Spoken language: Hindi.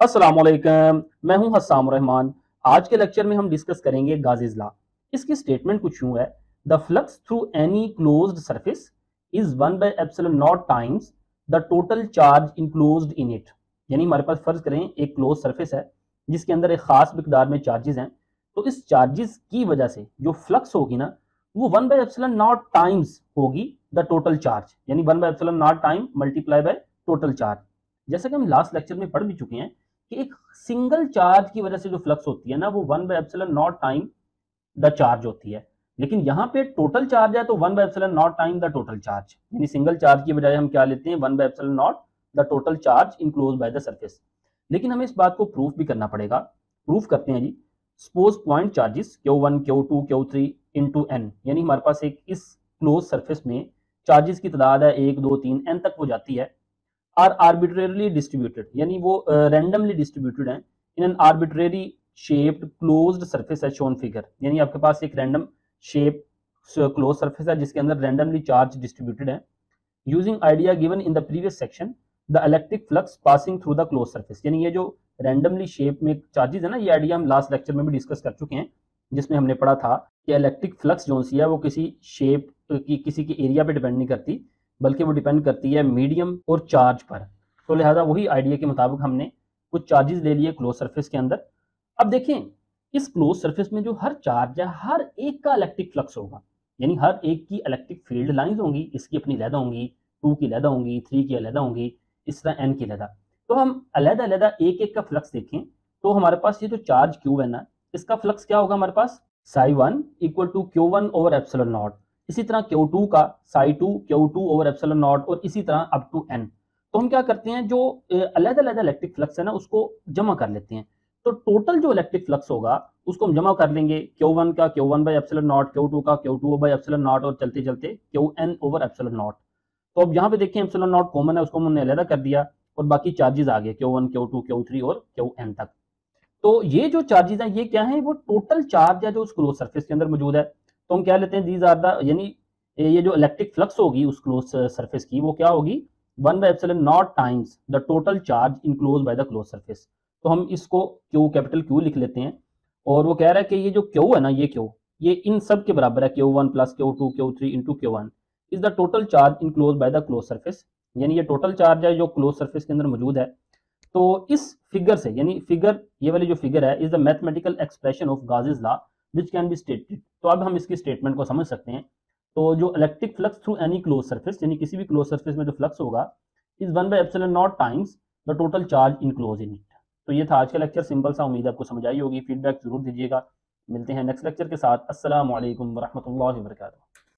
अस्सलाम वालेकुम, मैं हूं हस्साम रहमान। आज के लेक्चर में हम डिस्कस करेंगे गाज़ीज़ लॉ। इसकी स्टेटमेंट कुछ यूं है, the flux through any closed surface is 1 by epsilon not times the total charge enclosed in it. यानी हमारे पास फर्ज करें एक क्लोज सरफेस है जिसके अंदर एक खास मिकदार में चार्जेस हैं, तो इस चार्जेस की वजह से जो फ्लक्स होगी ना वो 1 बाय एप्सिलॉन नॉट टाइम्स होगी द टोटल चार्ज, यानी 1 by epsilon not time multiply by total charge. जैसा कि हम लास्ट लेक्चर में पढ़ भी चुके हैं कि एक सिंगल चार्ज की वजह से जो फ्लक्स होती है ना वो 1 by epsilon not time the charge होती है, लेकिन यहाँ पे टोटल चार्ज है तो 1 by epsilon not time the total charge, यानी सिंगल चार्ज की बजाय हम क्या लेते हैं 1 by epsilon not the total charge enclose by the surface. लेकिन हमें इस बात को प्रूफ भी करना पड़ेगा। प्रूफ करते हैं जी। Suppose point charges Q1 Q2 Q3 into n, यानी हमारे पास एक इस क्लोज सरफेस में चार्जेस की तादाद है 1 2 3 n तक हो जाती है, आर आर्बिट्रेरली डिस्ट्रीब्यूटेड, यानी वो रैंडमली डिस्ट्रीब्यूटेड है in an arbitrary shaped closed surface as shown figure. यानी आपके पास एक रैंडम शेप क्लोज सरफेस है जिसके अंदर रैंडमली चार्ज डिस्ट्रीब्यूटेड है। Using idea given in the previous section the electric flux passing through the close surface, यानी ये जो रैंडमली शेप में चार्जेस है ना, ये आइडिया हम लास्ट लेक्चर में भी डिस्कस कर चुके हैं, जिसमें हमने पढ़ा था कि इलेक्ट्रिक फ्लक्स जो सी है वो किसी शेप की किसी के एरिया पे डिपेंड नहीं करती, बल्कि वो डिपेंड करती है मीडियम और चार्ज पर। तो लिहाजा वही आइडिया के मुताबिक हमने कुछ चार्जेस ले लिए क्लोज सरफेस के अंदर। अब देखें इस क्लोज सरफेस में जो हर चार्ज है हर एक का इलेक्ट्रिक फ्लक्स होगा, यानी हर एक की इलेक्ट्रिक फील्ड लाइंस होंगी, इसकी अपनी अलहदा होंगी, 2 की अलहदा होंगी, 3 की अलहदा होंगी, इस तरह n की अलहदा। तो हम अलहदा अलहदा एक एक का फ्लक्स देखें तो हमारे पास ये जो चार्ज Q है ना, इसका फ्लक्स क्या होगा हमारे पास psi1 equal to Q1 over epsilon not, इसी तरह Q2 का psi2 Q2 over epsilon not, और इसी तरह अप टू n। तो हम क्या करते हैं, जो अलग अलग इलेक्ट्रिक फ्लक्स है ना उसको जमा कर लेते हैं, तो टोटल जो इलेक्ट्रिक फ्लक्स होगा उसको हम जमा कर लेंगे, Q1 का Q1 by epsilon not, Q2 का Q2 बाई एप्सिलॉन नॉट, और चलते चलते Qn ओवर एप्सिलॉन नॉट। तो अब यहाँ पे देखें एप्सिलॉन नॉट कॉमन है, उसको हमने अलग कर दिया और बाकी चार्जेस आ गए Q1 Q2 Q3 और Qn तक। तो ये जो चार्जेस हैं ये क्या है, वो टोटल चार्ज है जो उस क्लोज सरफेस के अंदर मौजूद है। तो हम क्या लेते हैं, दीज आर द, यानी ये जो इलेक्ट्रिक फ्लक्स होगी उस क्लोज सरफेस की वो क्या होगी 1 by epsilon not times the total charge enclose by the close surface. तो हम इसको Q कैपिटल Q लिख लेते हैं, और वो कह रहा है कि ये जो Q है ना, ये Q ये इन सब के बराबर है, Q1 plus Q2 Q3 into Q1 is the total charge enclose by the close surface, यानी ये टोटल चार्ज है जो क्लोज सरफेस के अंदर मौजूद है। तो इस फिगर से, यानी फिगर ये वाली जो फिगर है is the mathematical expression of Gauss's law which can be stated. तो अब हम इसकी स्टेटमेंट को समझ सकते हैं। तो जो electric flux through any close surface, यानी किसी भी क्लोज सरफेस में जो फ्लक्स होगा is 1 by epsilon not times the total charge enclose in it. तो ये था आज का लेक्चर, सिंपल सा, उम्मीद आपको समझ आई होगी। फीडबैक जरूर दीजिएगा। मिलते हैं नेक्स्ट लेक्चर के साथ। अस्सलाम वालेकुम व रहमतुल्लाहि व बरकातुहू।